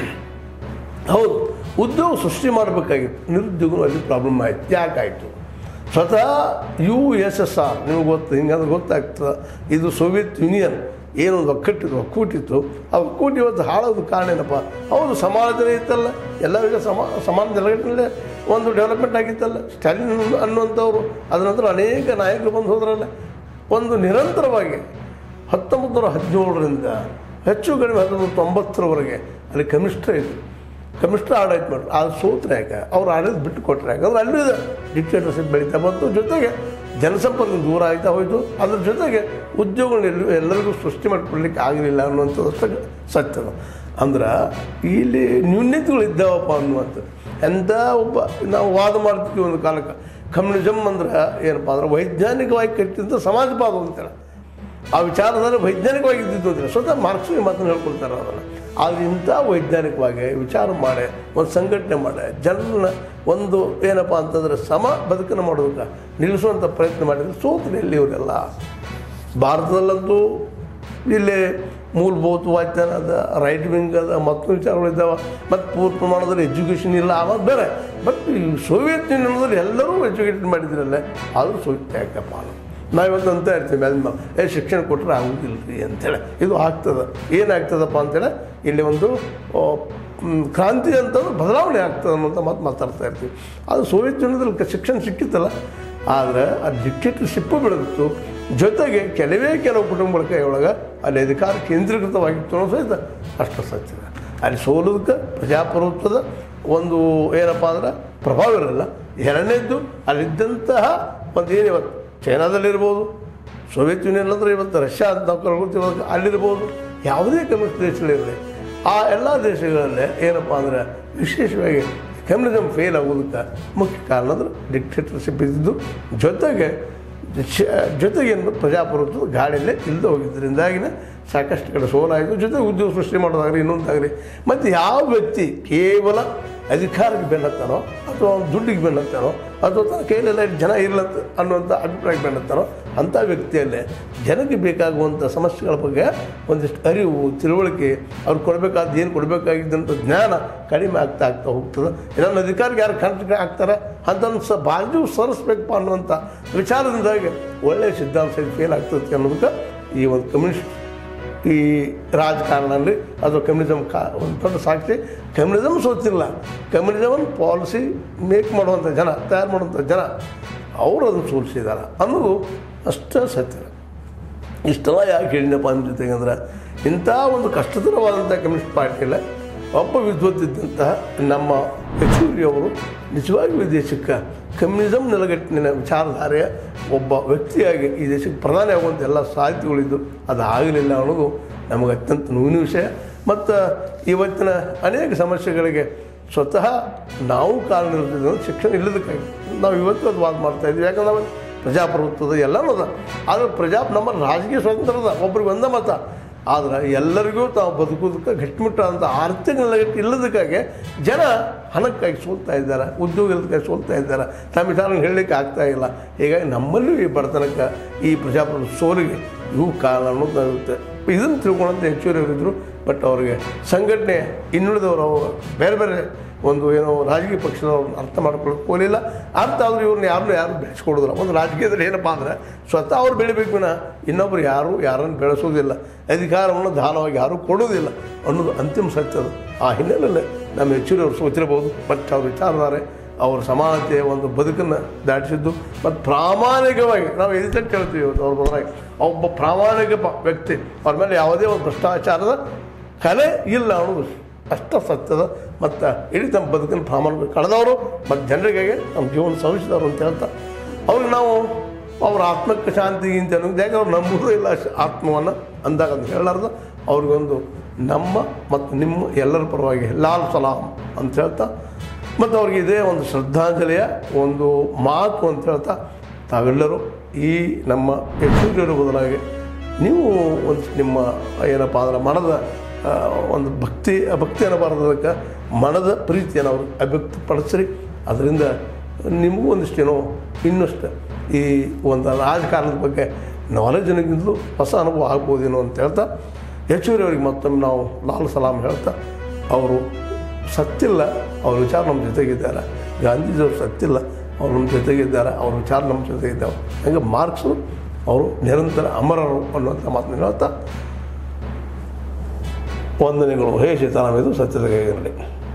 ಹೌದು ಉದ್ಯೋಗ ಸೃಷ್ಟಿ ಮಾಡಬೇಕಾಗಿತ್ತು, ನಿರುದ್ಯೋಗನೂ ಅಲ್ಲಿ ಪ್ರಾಬ್ಲಮ್ ಆಯಿತು. ಯಾಕಾಯಿತು? ಸ್ವತಃ ಯು ಎಸ್ ಎಸ್ ಆರ್ ನಿಮಗೆ ಗೊತ್ತು, ಹಿಂಗಂದ್ರೆ ಗೊತ್ತಾಗ್ತದೆ. ಇದು ಸೋವಿಯತ್ ಯೂನಿಯನ್ ಏನೊಂದು ಒಕ್ಕಟ್ಟಿತ್ತು, ಒಕ್ಕೂಟಿತ್ತು. ಆ ಒಕ್ಕೂಟ ಇವತ್ತು ಹಾಳೋದು ಕಾರಣ ಏನಪ್ಪ? ಹೌದು ಸಮಾಲೋಚನೆ ಇತ್ತಲ್ಲ, ಎಲ್ಲರಿಗೂ ಸಮ ಸಮಾನ ಜಲಘಟನೆ ಒಂದು ಡೆವಲಪ್ಮೆಂಟ್ ಆಗಿತ್ತಲ್ಲ. ಸ್ಟಾಲಿನ್ ಅನ್ನುವಂಥವ್ರು ಅದರ ನಂತರ ಅನೇಕ ನಾಯಕರು ಬಂದು ಹೋದ್ರಲ್ಲ. ಒಂದು ನಿರಂತರವಾಗಿ ಹತ್ತೊಂಬತ್ತು ನೂರ ಹದಿನೇಳರಿಂದ ಹೆಚ್ಚು ಕಡಿಮೆ ಹತ್ತೊಂಬತ್ತು ತೊಂಬತ್ತರವರೆಗೆ ಅಲ್ಲಿ ಕಮ್ಯುನಿಸ್ಟ್ರೇ ಇತ್ತು. ಕಮ್ಯುನಿಸ್ಟ್ರ ಆಡಳಿತ ಮಾಡಿದ್ರು. ಅದು ಸೋತ್ರೆ ಯಾಕೆ ಅವ್ರು ಆಡಳಿತ ಬಿಟ್ಟು ಕೊಟ್ಟರೆ ಯಾಕಂದ್ರೆ ಅಲ್ಲೂ ಇದೆ ಡಿಕ್ಟೇಟರ್ಶಿಪ್ ಬೆಳೀತಾ ಬಂತು. ಜೊತೆಗೆ ಜನಸಂಪರ್ಕ ದೂರ ಆಗ್ತಾ ಹೋಯಿತು. ಅದ್ರ ಜೊತೆಗೆ ಉದ್ಯೋಗಗಳನ್ನ ಎಲ್ಲರಿಗೂ ಸೃಷ್ಟಿ ಮಾಡಿಕೊಡ್ಲಿಕ್ಕೆ ಆಗಲಿಲ್ಲ ಅನ್ನುವಂಥದ್ದು ಸತ್ಯದ. ಅಂದ್ರೆ ಇಲ್ಲಿ ನ್ಯೂನ್ಯತೆಗಳು ಇದ್ದಾವಪ್ಪ ಅನ್ನುವಂಥದ್ದು. ಎಂಥ ಒಬ್ಬ ನಾವು ವಾದ ಮಾಡ್ತೀವಿ ಒಂದು ಕಾಲಕ್ಕೆ ಕಮ್ಯುನಿಸಮ್ ಅಂದ್ರೆ ಏನಪ್ಪ ಅಂದ್ರೆ ವೈಜ್ಞಾನಿಕವಾಗಿ ಕಟ್ಟಿದಂಥ ಸಮಾಜವಾದ ಅಂತೇಳಿ ಆ ವಿಚಾರದಲ್ಲಿ ವೈಜ್ಞಾನಿಕವಾಗಿ ಇದ್ದಿದ್ದು ಅಂತಾರೆ. ಸ್ವತಃ ಮಾರ್ಕ್ಸಿಗೆ ಮಾತನ್ನು ಹೇಳ್ಕೊಳ್ತಾರೆ ಅದನ್ನು. ಆದರೆ ಇಂಥ ವೈಜ್ಞಾನಿಕವಾಗಿ ವಿಚಾರ ಮಾಡಿ ಒಂದು ಸಂಘಟನೆ ಮಾಡಿ ಜನರನ್ನ ಒಂದು ಏನಪ್ಪ ಅಂತಂದರೆ ಸಮ ಬದುಕನ್ನು ಮಾಡೋದಕ್ಕೆ ನಿಲ್ಲಿಸುವಂಥ ಪ್ರಯತ್ನ ಮಾಡಿದರೆ ಸೋತ್ರೆ ಎಲ್ಲಿ ಇವರೆಲ್ಲ. ಭಾರತದಲ್ಲಂತೂ ಇಲ್ಲಿ ಮೂಲಭೂತ ವಾದ್ಯಾನ ಅದ, ರೈಟ್ ವಿಂಗ್ ಅದ, ಮತ್ತೊಂದು ವಿಚಾರಗಳಿದ್ದಾವೆ. ಮತ್ತು ಪೂರ್ಣ ಪ್ರಮಾಣದಲ್ಲಿ ಎಜುಕೇಷನ್ ಇಲ್ಲ ಆವಾಗ ಬೇರೆ. ಬಟ್ ಈ ಸೋವಿಯತ್ ಯೂನಿಯನ್ದಲ್ಲಿ ಎಲ್ಲರೂ ಎಜುಕೇಟೆಡ್ ಮಾಡಿದ್ರಲ್ಲ, ಆದರೂ ಸೋವಿಯತ್ ಯಾಕಪ್ಪ ನಾವಿವತ್ತು ಅಂತ ಇರ್ತೀವಿ ಮೇಲೆ ಏ ಶಿಕ್ಷಣ ಕೊಟ್ಟರೆ ಆಗೋದಿಲ್ಲ ರೀ ಅಂಥೇಳಿ. ಇದು ಆಗ್ತದೆ. ಏನಾಗ್ತದಪ್ಪ ಅಂತೇಳಿ ಇಲ್ಲಿ ಒಂದು ಕ್ರಾಂತಿ ಅಂತಂದ್ರೆ ಬದಲಾವಣೆ ಆಗ್ತದೆ ಅನ್ನೋಂಥ ಮಾತು ಮಾತಾಡ್ತಾ ಇರ್ತೀವಿ. ಅದು ಸೋವಿಯತ್ ಯೂನಿಯನ್ದಲ್ಲಿ ಶಿಕ್ಷಣ ಸಿಕ್ಕಿತ್ತಲ್ಲ, ಆದರೆ ಆ ಡಿಕ್ಟೇಟರ್ಶಿಪ್ಪು ಬೆಳೆದಿತ್ತು. ಜೊತೆಗೆ ಕೆಲವೇ ಕೆಲವು ಕುಟುಂಬಗಳ ಕೈಯೊಳಗೆ ಅಲ್ಲಿ ಅಧಿಕಾರ ಕೇಂದ್ರೀಕೃತವಾಗಿತ್ತು ಅನ್ನೋ ಸಹಿತ ಅಷ್ಟು ಸತ್ಯ. ಅಲ್ಲಿ ಸೋಲೋದಕ್ಕೆ ಪ್ರಜಾಪ್ರಭುತ್ವದ ಒಂದು ಏನಪ್ಪ ಅಂದ್ರೆ ಪ್ರಭಾವ ಇರಲ್ಲ. ಎರಡನೇದ್ದು ಅಲ್ಲಿದ್ದಂತಹ ಒಂದು ಏನು ಇವತ್ತು ಚೈನಾದಲ್ಲಿರ್ಬೋದು, ಸೋವಿಯತ್ ಯೂನಿಯನ್ ಅಂದರೆ ಇವತ್ತು ರಷ್ಯಾ ಅಂತ ನಾವು ಕರ್ಕೊಳ್ತೀವಿ, ಅಲ್ಲಿರ್ಬೋದು, ಯಾವುದೇ ಕಮ್ಯುನಿಸ್ಟ್ ದೇಶಗಳಿರಲಿ ಆ ಎಲ್ಲ ದೇಶಗಳಲ್ಲೇ ಏನಪ್ಪ ಅಂದರೆ ವಿಶೇಷವಾಗಿ ಕಮ್ಯುನಿಸಮ್ ಫೇಲ್ ಆಗೋದಕ್ಕೆ ಮುಖ್ಯ ಕಾರಣ ಅಂದ್ರೆ ಡಿಕ್ಟೇಟರ್ಶಿಪ್ ಇದ್ದಿದ್ದು. ಜೊತೆಗೆ ಜೊತೆಗೇನು ಪ್ರಜಾಪ್ರಭುತ್ವದ ಗಾಳಿಯಲ್ಲೇ ಇಲ್ಲದೆ ಹೋಗಿದ್ದರಿಂದಾಗಿನೇ ಸಾಕಷ್ಟು ಕಡೆ ಸೋಲಾಯಿತು. ಜೊತೆಗೆ ಉದ್ಯೋಗ ಸೃಷ್ಟಿ ಮಾಡೋದಾಗಲಿ ಇನ್ನೊಂದಾಗಲಿ. ಮತ್ತು ಯಾವ ವ್ಯಕ್ತಿ ಕೇವಲ ಅಧಿಕಾರಕ್ಕೆ ಬೆನ್ನತ್ತಾನೋ ಅಥವಾ ಒಂದು ದುಡ್ಡಿಗೆ ಬೆನ್ನತ್ತಾನೋ ಅಥವಾ ತನ್ನ ಕೈಲೆಲ್ಲ ಜನ ಇರ್ಲತ್ತ ಅನ್ನುವಂಥ ಅಭಿಪ್ರಾಯಕ್ಕೆ ಬೆನ್ನತ್ತಾನೋ ಅಂಥ ವ್ಯಕ್ತಿಯಲ್ಲೇ ಜನಕ್ಕೆ ಬೇಕಾಗುವಂಥ ಸಮಸ್ಯೆಗಳ ಬಗ್ಗೆ ಒಂದಿಷ್ಟು ಅರಿವು, ತಿಳುವಳಿಕೆ, ಅವ್ರು ಕೊಡಬೇಕಾದ ಏನು ಕೊಡಬೇಕಾಗಿದ್ದಂಥ ಜ್ಞಾನ ಕಡಿಮೆ ಆಗ್ತಾ ಆಗ್ತಾ ಹೋಗ್ತದೆ. ನನ್ನ ಅಧಿಕಾರಿಗೆ ಯಾರು ಕಂಟ್ರಿ ಆಗ್ತಾರೆ ಅಂತಂದು ಸ ಬಾಜು ಸರಿಸ್ಬೇಕಪ್ಪ ಅನ್ನುವಂಥ ವಿಚಾರದಿಂದಾಗಿ ಒಳ್ಳೆಯ ಸಿದ್ಧಾಂತ ಫೇಲ್ ಆಗ್ತದೆ ಅನ್ನೋದಕ್ಕೆ ಈ ಒಂದು ಕಮ್ಯುನಿಸ್ಟ್ ಈ ರಾಜಕಾರಣದಲ್ಲಿ ಅದು ಕಮ್ಯುನಿಸಮ್ ಕಾ ಒಂದು ದೊಡ್ಡ ಸಾಕ್ಷಿ. ಕಮ್ಯುನಿಸಮ್ ಸೋತಿಲ್ಲ, ಕಮ್ಯುನಿಸಮನ್ನು ಪಾಲಿಸಿ ಮೇಕ್ ಮಾಡುವಂಥ ಜನ, ತಯಾರು ಮಾಡುವಂಥ ಜನ ಅವರು ಅದನ್ನು ಸೋಲಿಸಿದ್ದಾರೆ ಅನ್ನೋದು ಅಷ್ಟೇ ಸತ್ಯ. ಇಷ್ಟೆಲ್ಲ ಯಾಕೆ ಹೇಳಿದಪ್ಪ ಅಂದ ಜೊತೆಗೆ ಅಂದ್ರೆ ಇಂಥ ಒಂದು ಕಷ್ಟಕರವಾದಂಥ ಕಮ್ಯುನಿಸ್ಟ್ ಪಾರ್ಟಿಯಲ್ಲ ಒಬ್ಬ ವಿದ್ವತ್ತಿದ್ದಂತಹ ನಮ್ಮ ಯಚೂರಿಯವರು ನಿಜವಾಗಿಯೂ ದೇಶಕ್ಕೆ ಕಮ್ಯುನಿಸಮ್ ನೆಲಗಟ್ಟಿನ ವಿಚಾರಧಾರೆಯ ಒಬ್ಬ ವ್ಯಕ್ತಿಯಾಗಿ ಈ ದೇಶಕ್ಕೆ ಪ್ರಧಾನಿ ಆಗುವಂಥ ಎಲ್ಲ ಸಾಧ್ಯತೆಗಳಿದ್ದು ಅದು ಆಗಲಿಲ್ಲ ಅನ್ನೋದು ನಮಗೆ ಅತ್ಯಂತ ನೋವಿನ ವಿಷಯ. ಮತ್ತು ಇವತ್ತಿನ ಅನೇಕ ಸಮಸ್ಯೆಗಳಿಗೆ ಸ್ವತಃ ನಾವು ಕಾರಣ ಇರ್ತಿದ್ದಂದ್ರೆ ಶಿಕ್ಷಣ ಇಲ್ಲದಕ್ಕಾಗಿ ನಾವು ಇವತ್ತು ಅದು ವಾದ ಮಾಡ್ತಾಯಿದ್ವಿ. ಯಾಕಂದ್ರೆ ನಾವು ಪ್ರಜಾಪ್ರಭುತ್ವದ ಎಲ್ಲನೂ ಅದ. ಆದರೆ ಪ್ರಜಾ ನಮ್ಮ ರಾಜಕೀಯ ಸ್ವತಂತ್ರದ ಒಬ್ರಿಗೆ ಒಂದೇ ಮತ. ಆದ್ರೆ ಎಲ್ಲರಿಗೂ ತಾವು ಬದುಕೋದಕ್ಕೆ ಗಟ್ಟಿಮುಟ್ಟಾದಂಥ ಆರ್ಥಿಕ ನೆಲೆಗಟ್ಟು ಇಲ್ಲದಕ್ಕಾಗಿ ಜನ ಹಣಕ್ಕಾಗಿ ಸೋಲ್ತಾ ಇದ್ದಾರೆ, ಉದ್ಯೋಗ ಇಲ್ಲದಕ್ಕಾಗಿ ಸೋಲ್ತಾ ಇದ್ದಾರೆ, ತಮ್ಮ ವಿಚಾರನ ಹೇಳಲಿಕ್ಕೆ ಆಗ್ತಾ ಇಲ್ಲ. ಹೀಗಾಗಿ ನಮ್ಮಲ್ಲೂ ಈ ಬಡತನಕ್ಕೆ, ಈ ಪ್ರಜಾಪ್ರಭುತ್ವ ಸೋಲಿಗೆ ಇವು ಕಾರಣ ಅನ್ನೋದು ನಾವಿರುತ್ತೆ. ಇದನ್ನು ತಿಳ್ಕೊಳ್ಳೋಂಥ ಹೆಚ್ಚುವರಿ ಅವರಿದ್ದರು. ಬಟ್ ಅವರಿಗೆ ಸಂಘಟನೆ ಇನ್ನುಳಿದವರು ಅವರು ಬೇರೆ ಬೇರೆ ಒಂದು ಏನೋ ರಾಜಕೀಯ ಪಕ್ಷದವ್ರು ಅರ್ಥ ಮಾಡ್ಕೊಳ್ಳೋಕೆ ಹೋಗಲಿಲ್ಲ. ಅರ್ಥ ಆದರೂ ಇವ್ರನ್ನ ಯಾರನ್ನೂ ಯಾರು ಬೆಳೆಸ್ಕೊಡೋದಿಲ್ಲ. ಒಂದು ರಾಜಕೀಯದಲ್ಲಿ ಏನಪ್ಪ ಅಂದರೆ ಸ್ವತಃ ಅವ್ರು ಬೆಳಿಬೇಕು ವಿನ ಇನ್ನೊಬ್ಬರು ಯಾರೂ ಯಾರನ್ನು ಬೆಳೆಸೋದಿಲ್ಲ, ಅಧಿಕಾರವನ್ನು ದಾನವಾಗಿ ಯಾರೂ ಕೊಡೋದಿಲ್ಲ ಅನ್ನೋದು ಅಂತಿಮ ಸತ್ಯದ. ಆ ಹಿನ್ನೆಲೆಯಲ್ಲಿ ನಮ್ಮ ಹೆಚ್ಚುವರಿ ಅವರು ಸೋತಿರಬಹುದು. ಬಟ್ ಅವ್ರ ವಿಚಾರಧಾರೆ, ಅವ್ರ ಸಮಾನತೆಯ ಒಂದು ಬದುಕನ್ನು ದಾಟಿಸಿದ್ದು ಮತ್ತು ಪ್ರಾಮಾಣಿಕವಾಗಿ ನಾವು ಎದುರು ಹೇಳ್ತೀವಿ. ಇವತ್ತು ಅವ್ರ ಬದಲಾಗಿ ಒಬ್ಬ ಪ್ರಾಮಾಣಿಕ ವ್ಯಕ್ತಿ, ಅವ್ರ ಮೇಲೆ ಯಾವುದೇ ಒಂದು ಭ್ರಷ್ಟಾಚಾರದ ಕಲೆ ಇಲ್ಲ ಅನ್ನೋದು ಅಷ್ಟ ಸತ್ಯದ. ಮತ್ತು ಇಡೀ ತಮ್ಮ ಬದುಕನ್ನು ಪ್ರಾಮಾಣಿಕ ಕಳೆದವರು ಮತ್ತು ಜನರಿಗಾಗಿ ನಮ್ಮ ಜೀವನ ಸವಿಸಿದವರು ಅಂತ ಹೇಳ್ತಾ ಅವ್ರಿಗೆ ನಾವು ಅವ್ರ ಆತ್ಮಕ್ಕೆ ಶಾಂತಿ ಅಂತ ಅನ್ನೋದು, ಯಾಕೆ ಅವ್ರು ನಂಬುವುದೂ ಇಲ್ಲ ಆತ್ಮವನ್ನು ಅಂದಾಗ ಅಂತ ಹೇಳಲಾರ್ದು ಅವ್ರಿಗೊಂದು ನಮ್ಮ ಮತ್ತು ನಿಮ್ಮ ಎಲ್ಲರ ಪರವಾಗಿ ಲಾಲ್ ಸಲಾಮ್ ಅಂತ ಹೇಳ್ತಾ ಮತ್ತು ಅವ್ರಿಗೆ ಇದೇ ಒಂದು ಶ್ರದ್ಧಾಂಜಲಿಯ ಒಂದು ಮಾತು ಅಂತ ಹೇಳ್ತಾ ತಾವೆಲ್ಲರೂ ಈ ನಮ್ಮ ಹೆಚ್ಚುವರಿಯರ ಬದಲಾಗಿ ನೀವು ಒಂದು ನಿಮ್ಮ ಏನಪ್ಪ ಅಂದ್ರೆ ಮನದ ಒಂದು ಭಕ್ತಿ ಭಕ್ತಿಯನ್ನು ಬರೋದಕ್ಕೆ ಮನದ ಪ್ರೀತಿಯನ್ನು ಅವರು ಅಭಿವ್ಯಕ್ತಪಡಿಸ್ರಿ. ಅದರಿಂದ ನಿಮಗೂ ಒಂದಿಷ್ಟೇನೋ ಇನ್ನಷ್ಟು ಈ ಒಂದು ರಾಜಕಾರಣದ ಬಗ್ಗೆ ನಾಲೆಜ್ನಿಗಿಂತಲೂ ಹೊಸ ಅನುಭವ ಆಗ್ಬೋದೇನೋ ಅಂತ ಹೇಳ್ತಾ ಹೆಚ್ಚುವರಿ ಅವ್ರಿಗೆ ಮತ್ತೊಮ್ಮೆ ನಾವು ಲಾಲ್ ಸಲಾಮ್ ಹೇಳ್ತಾ, ಅವರು ಸತ್ತಿಲ್ಲ, ಅವ್ರ ವಿಚಾರ ನಮ್ಮ ಜೊತೆಗಿದ್ದಾರೆ. ಗಾಂಧೀಜಿಯವರು ಸತ್ತಿಲ್ಲ, ಅವ್ರು ನಮ್ಮ ಜೊತೆಗಿದ್ದಾರೆ, ಅವ್ರ ವಿಚಾರ ನಮ್ಮ ಜೊತೆಗಿದ್ದಾವೆ. ಹಂಗೆ ಮಾರ್ಕ್ಸು ಅವರು ನಿರಂತರ ಅಮರರು ಅನ್ನುವಂಥ ಮಾತನ್ನು ಹೇಳ್ತಾ ವಂದನೆಗಳು. ಹೇ ಸೀತಾರಾಮ್, ಇದು ಸತ್ಯದ ಕೈಗಿರಲಿ.